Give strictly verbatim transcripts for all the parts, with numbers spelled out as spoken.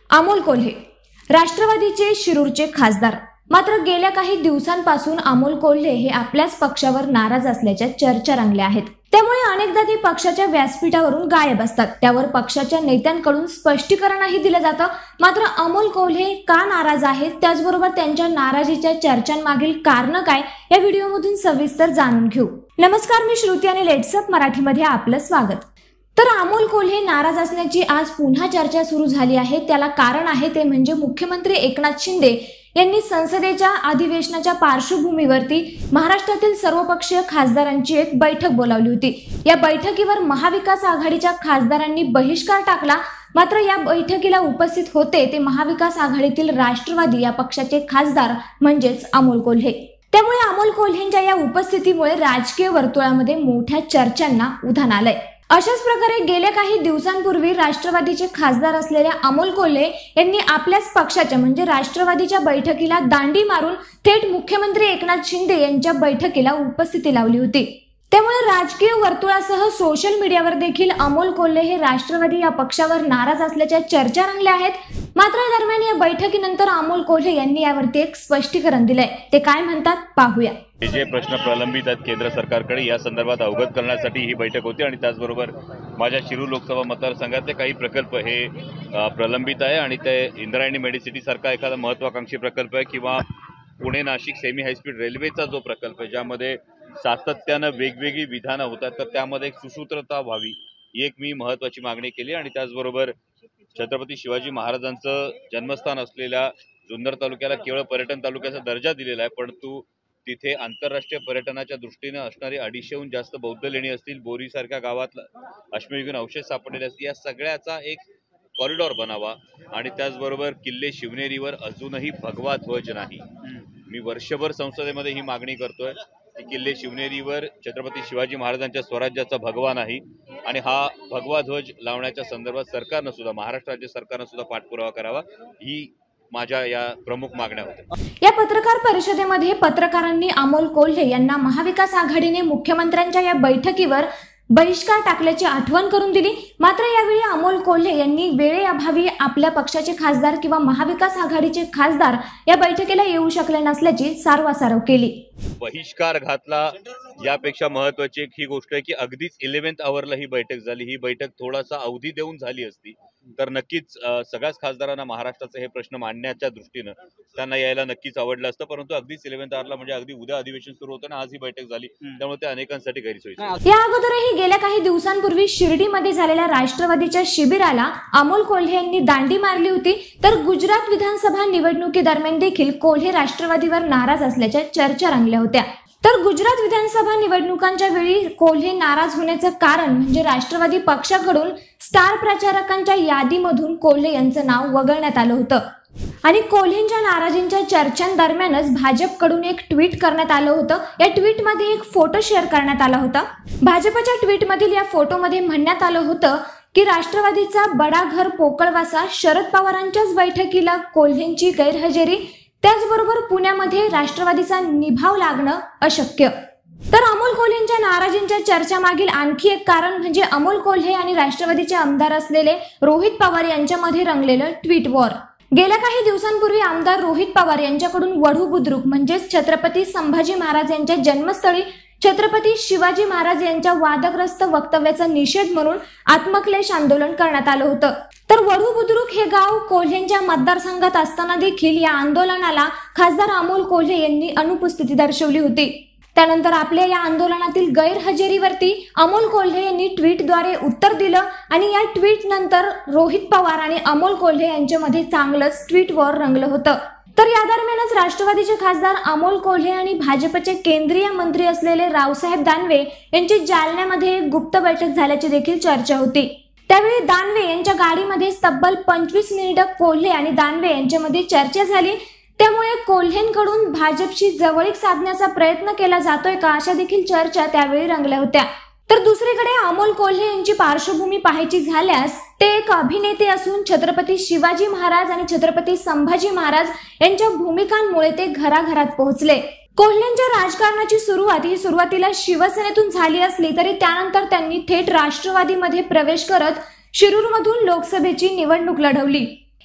अमोल कोल्हे राष्ट्रवादीचे शिरूरचे खासदार। मात्र गेल्या काही दिवसांपासून अमोल कोल्हे हे आपल्याच पक्षावर नाराज असल्याच्या चर्चा रंगल्या आहेत। त्यामुळे अनेकदा ते पक्षाच्या व्यासपीठावरून गायब असतात। त्यावर पक्षाच्या नेत्यांकडून स्पष्टीकरणही दिलं जातं। मात्र अमोल कोल्हे का नाराज आहेत, त्याचबरोबर त्यांच्या नाराजीच्या चर्चांमागील कारण काय, या व्हिडिओमधून सविस्तर जाणून घेऊ। नमस्कार, मी श्रुती आणि लेट्सअप मराठीमध्ये आपलं स्वागत। तर अमोल कोल्हे नाराज असण्याची आज पुन्हा चर्चा सुरू झाली आहे। त्याला कारण आहे ते म्हणजे मुख्यमंत्री एकनाथ शिंदे यांनी संसदेच्या अधिवेशनाच्या पार्श्वभूमीवरती महाराष्ट्रातील सर्वपक्षीय खासदारांची एक बैठक बोलावली होती। या बैठकीवर महाविकास आघाडीच्या खासदारांनी बहिष्कार टाकला। मात्र या बैठकीला उपस्थित होते ते महाविकास आघाडीतील राष्ट्रवादी या पक्षाचे खासदार म्हणजेच अमोल कोल्हे। त्यामुळे अमोल कोल्हेंच्या या उपस्थितीमुळे राजकीय वर्तुळामध्ये मोठ्या चर्चांना उधाण आलंय। अशाच प्रकारे गेल्या काही दिवसांपूर्वी राष्ट्रवादीचे खासदार असलेल्या अमोल कोल्हे यांनी आपल्याच पक्षाच्या म्हणजे राष्ट्रवादीच्या बैठकीला दांडी मारून थेट मुख्यमंत्री एकनाथ शिंदे यांच्या बैठकीला उपस्थिती लावली होती। त्यामुळे राजकीय वर्तुळासह सोशल मीडियावर देखील अमोल कोल्हे हे राष्ट्रवादी या पक्षावर नाराज असल्याच्या चर्चा रंगल्या आहेत। मात्र दरम्यान या बैठकीनंतर अमोल कोल्हे यांनी यावरती एक स्पष्टीकरण दिलंय। ते काय म्हणतात पाहूया। जे प्रश्न प्रलंबित आहेत केंद्र सरकारकडे या संदर्भात अवगत करण्यासाठी ही बैठक होती आणि त्याचबरोबर माझ्या शिरूर लोकसभा मतदारसंघातले काही प्रकल्प हे प्रलंबित आहे आणि ते इंद्रायणी मेडिसिटी सारखा एखादा महत्वाकांक्षी प्रकल्प आहे किंवा पुणे नाशिक सेमी हायस्पीड रेल्वेचा जो प्रकल्प आहे ज्यामध्ये सातत्यानं वेगवेगळी विधानं होतात, तर त्यामध्ये एक सुसूत्रता व्हावी ही एक मी महत्वाची मागणी केली। आणि त्याचबरोबर छत्रपती शिवाजी महाराजांचं जन्मस्थान असलेल्या जुन्नर तालुक्याला केवळ पर्यटन तालुक्याचा दर्जा दिलेला आहे, परंतु तिथे आंतरराष्ट्रीय पर्यटनाच्या दृष्टीने असणारी अडीचशेहून जास्त बौद्ध लेणी असतील, बोरी सारख्या गावात अश्मयुगीन अवशेष सापडलेले असतील, या सगळ्याचा एक कॉरिडॉर बनावा। आणि त्याचबरोबर किल्ले शिवनेरीवर अजूनही भगवा ध्वज नाही। मी वर्षभर संसदेमध्ये ही मागणी करतोय की किल्ले शिवनेरीवर छत्रपती शिवाजी महाराजांच्या स्वराज्याचा भगवा नाही आणि हा भगवा ध्वज लावण्याच्या संदर्भात सरकारनं सुद्धा महाराष्ट्र राज्य सरकारनं सुद्धा पाठपुरावा करावा, ही माझ्या या प्रमुख मागण्या होत्या। या पत्रकार परिषदेमध्ये पत्रकारांनी अमोल कोल्हे यांना महाविकास आघाडीने मुख्यमंत्र्यांच्या या बैठकीवर बहिष्कार टाकल्याची आठवण करून दिली। मात्र यावेळी अमोल कोल्हे यांनी वेळेअभावी आपल्या पक्षाचे खासदार किंवा महाविकास आघाडीचे खासदार या बैठकीला येऊ शकले नसल्याची सारवासारव केली। बहिष्कार घातला यापेक्षा महत्वाची एक ही गोष्ट आहे की अगदीच इलेव्हन्थ आवरला ही बैठक झाली। ही बैठक थोडासा अवधी देऊन झाली असती तर नक्कीच सगळ्याच खासदारांना महाराष्ट्राचे हे प्रश्न मांडण्याच्या दृष्टीनं त्यांना यायला नक्कीच आवडलं असतं, परंतु अगदीच इलेव्हन्थ आवरला म्हणजे अगदी उद्या अधिवेशन सुरू होतं ना, आज ही बैठक झाली, त्यामुळे ते अनेकांसाठी गैरसोयीची। या अगोदरही गेल्या काही दिवसांपूर्वी शिर्डीमध्ये झालेल्या राष्ट्रवादीच्या शिबिराला अमोल कोल्हे यांनी दांडी मारली होती। तर गुजरात विधानसभा निवडणुकीदरम्यान देखील कोल्हे राष्ट्रवादीवर नाराज असल्याच्या चर्चा रंगल्या होत्या। तर गुजरात विधानसभा निवडणुकांच्या वेळी कोल्हे नाराज होण्याचं कारण म्हणजे राष्ट्रवादी पक्षाकडून स्टार प्रचारकांच्या यादीमधून कोल्हे यांचं नाव वगळण्यात आलं होतं आणि कोल्हेंच्या नाराजींच्या चर्चांदरम्यानच भाजपकडून एक ट्विट करण्यात आलं होतं। या ट्विटमध्ये एक फोटो शेअर करण्यात आला होता। भाजपच्या ट्विटमधील या फोटोमध्ये म्हणण्यात आलं होतं की राष्ट्रवादीचा बडा घर पोकळवासा शरद पवारांच्याच बैठकीला कोल्हेंची गैरहजेरी, त्याचबरोबर पुण्यामध्ये राष्ट्रवादीचा निभाव लागणं अशक्य। तर अमोल कोल्हेंच्या नाराजींच्या चर्चा मागील आणखी एक कारण म्हणजे अमोल कोल्हे आणि राष्ट्रवादीचे आमदार असलेले रोहित पवार यांच्यामध्ये रंगलेलं ट्विट वॉर। गेल्या काही दिवसांपूर्वी आमदार रोहित पवार यांच्याकडून वढू बुद्रुक म्हणजेच छत्रपती संभाजी महाराज यांच्या जन्मस्थळी छत्रपती शिवाजी महाराज यांच्या वादग्रस्त वक्तव्याचा निषेध म्हणून आत्मक्लेश आंदोलन करण्यात आलं होतं। तर वढू बुद्रुक हे गाव कोल्हेंच्या मतदारसंघात असताना देखील या आंदोलनाला खासदार अमोल कोल्हे यांनी अनुपस्थिती दर्शवली होती। त्यानंतर आपल्या या आंदोलनातील गैरहजेरीवरती अमोल कोल्हे यांनी ट्विटद्वारे उत्तर दिलं आणि या ट्विट नंतर रोहित पवार आणि अमोल कोल्हे यांच्यामध्ये चांगलंच ट्विट वॉर रंगलं होतं। तर या दरम्यानच राष्ट्रवादीचे खासदार अमोल कोल्हे आणि भाजपचे केंद्रीय मंत्री असलेले रावसाहेब दानवे यांची जालन्यामध्ये एक गुप्त बैठक झाल्याची देखील चर्चा होती। त्यावेळी दानवे यांच्या गाडीमध्ये तब्बल पंचवीस मिनिटं कोल्हे आणि दानवे यांच्यामध्ये चर्चा झाली। त्यामुळे कोल्हेंकडून भाजपशी जवळीक साधण्याचा प्रयत्न केला जातोय का, अशा देखील चर्चा त्यावेळी रंगल्या होत्या। तर दुसरीकडे अमोल कोल्हे यांची पार्श्वभूमी पाहायची झाल्यास ते एक अभिनेते असून छत्रपती शिवाजी महाराज आणि छत्रपती संभाजी महाराज यांच्या भूमिकांमुळे ते घराघरात पोहोचले। कोल्हेंच्या राजकारणाची सुरुवात ही सुरुवातीला शिवसेनेतून झाली असली तरी त्यानंतर त्यांनी थेट राष्ट्रवादीमध्ये प्रवेश करत शिरूरमधून लोकसभेची निवडणूक लढवली।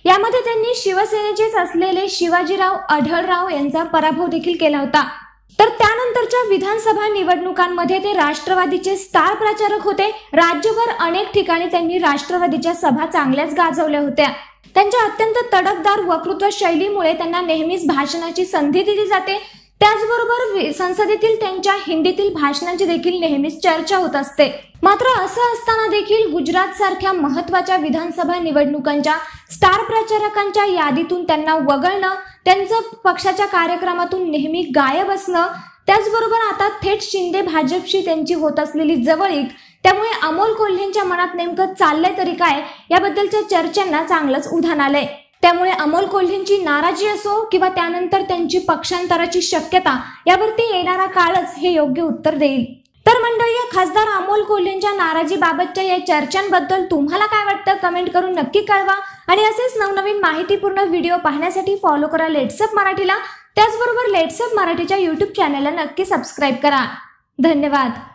यामध्ये त्यांनी शिवसेनेचेच असलेले शिवाजीराव आढळराव यांचा पराभव देखील केला होता। तर त्यानंतरच्या विधानसभा निवडणुकांमध्ये ते राष्ट्रवादीचे स्टार प्रचारक होते। राज्यभर अनेक ठिकाणी त्यांनी राष्ट्रवादीच्या सभा चांगल्याच गाजवल्या होत्या। त्यांच्या अत्यंत तडफदार वक्तृत्व शैलीमुळे त्यांना नेहमीच भाषणाची संधी दिली जाते। त्याचबरोबर संसदेतील त्यांच्या हिंदीतील भाषणांची देखील नेहमीच चर्चा होत असते। मात्र असं असताना देखील गुजरात सारख्या महत्त्वाच्या विधानसभा निवडणुकांच्या स्टार प्रचारकांच्या यादीतून त्यांना वगळणं, त्यांचं पक्षाच्या कार्यक्रमातून नेहमी गायब असणं, त्याचबरोबर आता थेट शिंदे भाजपशी त्यांची होत असलेली जवळीक, त्यामुळे अमोल कोल्हेंच्या मनात नेमकं चाललंय तरी काय याबद्दलच्या चर्चांना चांगलंच उधाण आलंय। त्यामुळे अमोल कोल्हेंची नाराजी असो किंवा त्यानंतर त्यांची पक्षांतराची शक्यता, यावरती येणारा काळच हे योग्य उत्तर देईल। तर मंडळी, खासदार अमोल कोल्हेंच्या नाराजीबाबतच्या या चर्चांबद्दल तुम्हाला काय वाटतं कमेंट करून नक्की कळवा। आणि असेच नवनवीन माहितीपूर्ण व्हिडिओ पाहण्यासाठी फॉलो करा लेट्सअप मराठीला। त्याचबरोबर लेट्सअप मराठीच्या यूट्यूब चॅनलला नक्की सबस्क्राईब करा। धन्यवाद।